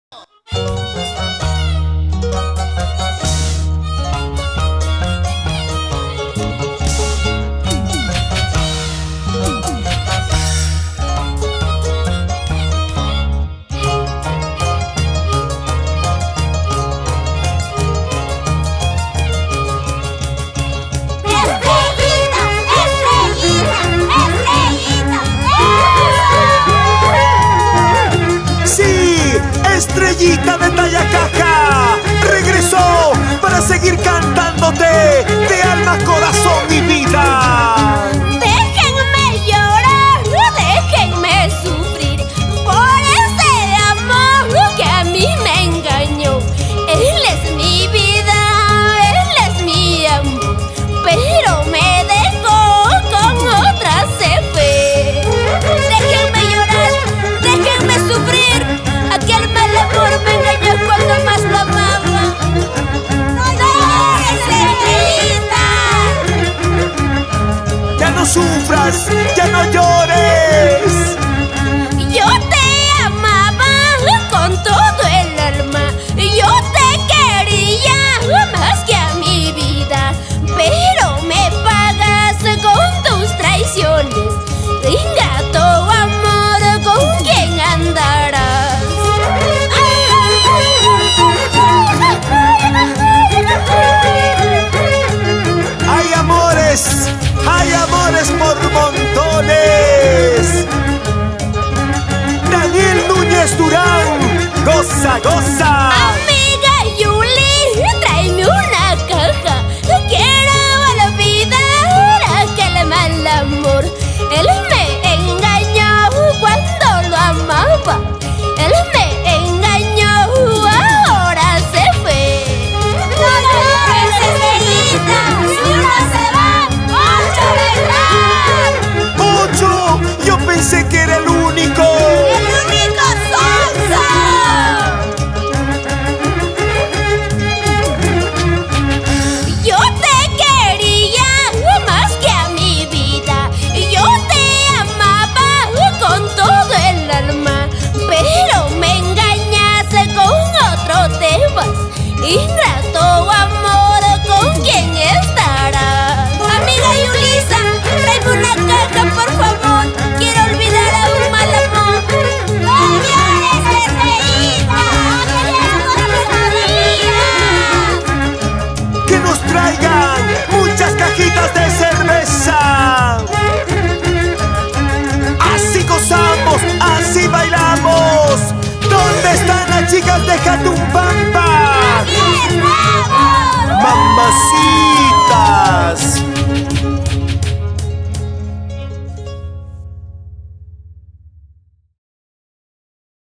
Estrellita de talla caja regresó para seguir cantándote de alma, corazón y vida. Déjenme llorar, déjenme sufrir por ese amor que a mí me engañó. Él es mi vida, él es mi amor, pero me dejó, con otra se fue. Déjenme llorar, déjenme sufrir. Aquel mal amor me engañó cuando más lo amaba. ¡No, Estrellita! Ya no sufras, ya no llores. Yo te amaba con todo el alma. Yo te quería más que a mi vida, pero me pagas con tus traiciones. Ingrato amor, ¿con quién andarás? Hay amores por montones. Daniel Núñez Durán, goza, goza.